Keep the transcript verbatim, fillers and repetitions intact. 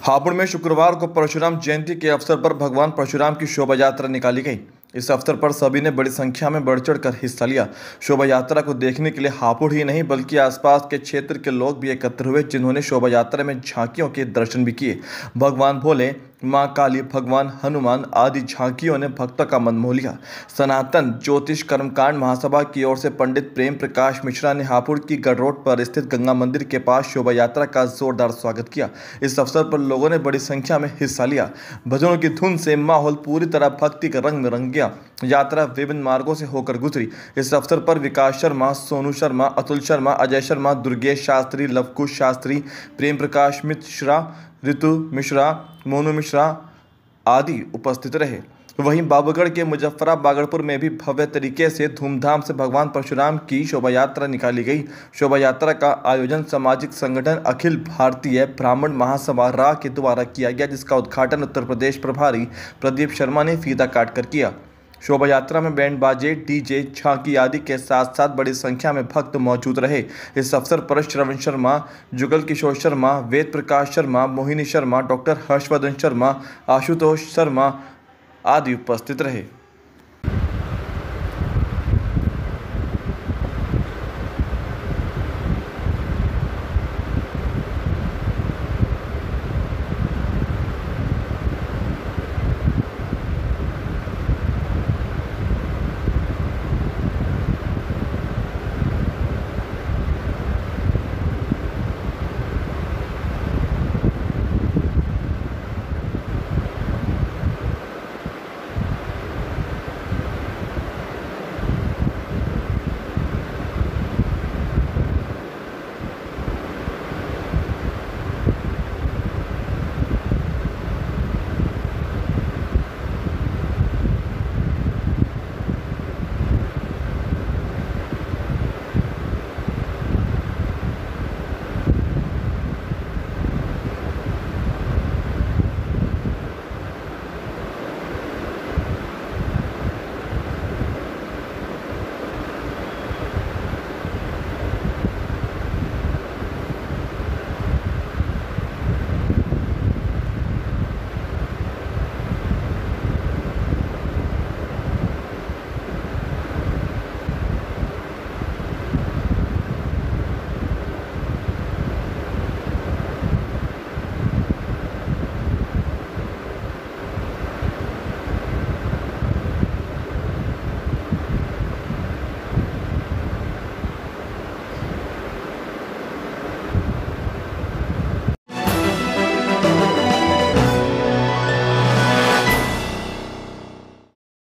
हापुड़ में शुक्रवार को परशुराम जयंती के अवसर पर भगवान परशुराम की शोभा यात्रा निकाली गई। इस अवसर पर सभी ने बड़ी संख्या में बढ़ चढ़ कर हिस्सा लिया। शोभा यात्रा को देखने के लिए हापुड़ ही नहीं बल्कि आसपास के क्षेत्र के लोग भी एकत्र हुए, जिन्होंने शोभा यात्रा में झांकियों के दर्शन भी किए। भगवान भोले, मां काली, भगवान हनुमान आदि झांकियों ने भक्तों का मन मोह लिया। सनातन ज्योतिष कर्मकांड महासभा की ओर से पंडित प्रेम प्रकाश मिश्रा ने हापुड़ की गढ़ रोड पर स्थित गंगा मंदिर के पास शोभा यात्रा का जोरदार स्वागत किया। इस अवसर पर लोगों ने बड़ी संख्या में हिस्सा लिया। भजनों की धुन से माहौल पूरी तरह भक्ति के रंग में रंग गया। यात्रा विभिन्न मार्गों से होकर गुजरी। इस अवसर पर विकास शर्मा, सोनू शर्मा, अतुल शर्मा, अजय शर्मा, दुर्गेश शास्त्री, लवकुश शास्त्री, प्रेम प्रकाश मिश्रा, ऋतु मिश्रा, मोनू मिश्रा आदि उपस्थित रहे। वहीं बाबूगढ़ के मुजफ्फरा बागड़पुर में भी भव्य तरीके से धूमधाम से भगवान परशुराम की शोभा यात्रा निकाली गई। शोभा यात्रा का आयोजन सामाजिक संगठन अखिल भारतीय ब्राह्मण महासभा रा के द्वारा किया गया, जिसका उद्घाटन उत्तर प्रदेश प्रभारी प्रदीप शर्मा ने फीता काट कर किया। शोभा यात्रा में बैंड बाजे, डीजे, झांकी आदि के साथ साथ बड़ी संख्या में भक्त मौजूद रहे। इस अवसर पर श्रवण शर्मा, जुगल किशोर शर्मा, वेद प्रकाश शर्मा, मोहिनी शर्मा, डॉक्टर हर्षवर्धन शर्मा, आशुतोष शर्मा आदि उपस्थित रहे।